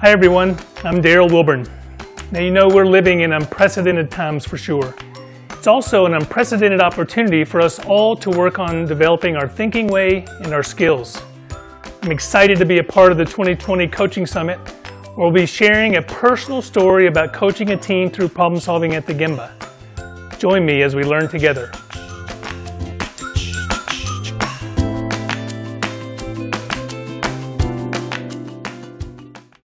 Hi everyone, I'm Daryl Wilburn. Now you know we're living in unprecedented times for sure. It's also an unprecedented opportunity for us all to work on developing our thinking way and our skills. I'm excited to be a part of the 2020 Coaching Summit, where we'll be sharing a personal story about coaching a team through problem solving at the Gemba. Join me as we learn together.